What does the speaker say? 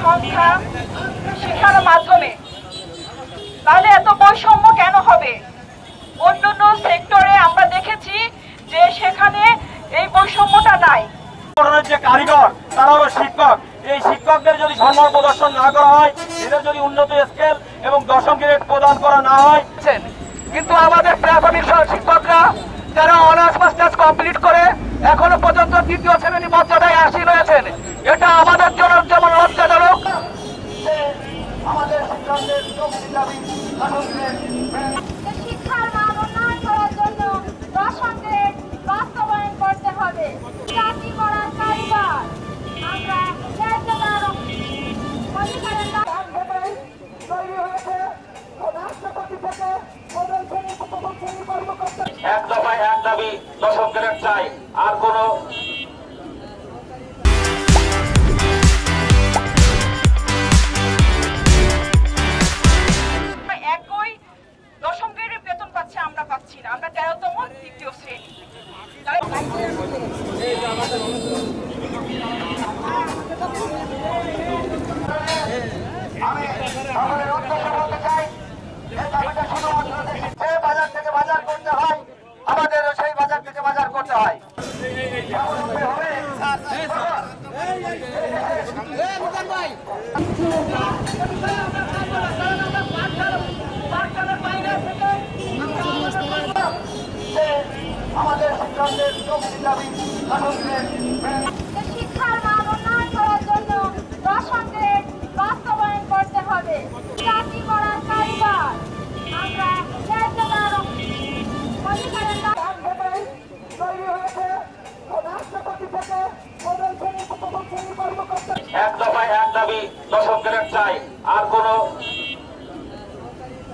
সংখ্যা শিক্ষার মাধ্যমে, তাহলে এত বৈষম্য কেন হবে? অন্যান্য সেক্টরে আমরা দেখেছি যে সেখানে এই বৈষম্যটা নাই। যে কারিগর তারা হলো শিক্ষক, এই শিক্ষকদের যদি সম্মান প্রদর্শন না করা হয়, এদের যদি উন্নত স্কেল এবং দশম গ্রেড প্রদান করা না হয়, কিন্তু আমাদের প্রাথমিক শিক্ষকরা যারা অনার্স মাস্টার্স কমপ্লিট করে এখনো পর্যন্ত দ্বিতীয় শ্রেণী মর্যাদায় আসি রয়েছেন, এটা আমাদের জন্য যেমন লজ্জাজনক। শিক্ষার মান উন্নয়ন করার জন্য দশম গ্রেড বাস্তবায়ন করতে হবে। চাকরি করার কারিগর আমরা এক দফায় এক দাবি, দশম গ্রেড চাই। আর কোন একই দশম গ্রেডের বেতন পাচ্ছে, আমরা পাচ্ছি না। আমরা 13তম দ্বিতীয় শ্রেণী। বাজার থেকে বাজার করতে হয়, আমাদেরও সেই বাজার থেকে বাজার করতে হয়। আমাদের শিক্ষার মান উন্নয়ন করার জন্য দশম গ্রেড বাস্তবায়ন করতে হবে। চাকরি করার কারিগর আমরা এক দফায় এক দাবি, দশম গ্রেড চাই। আর কোন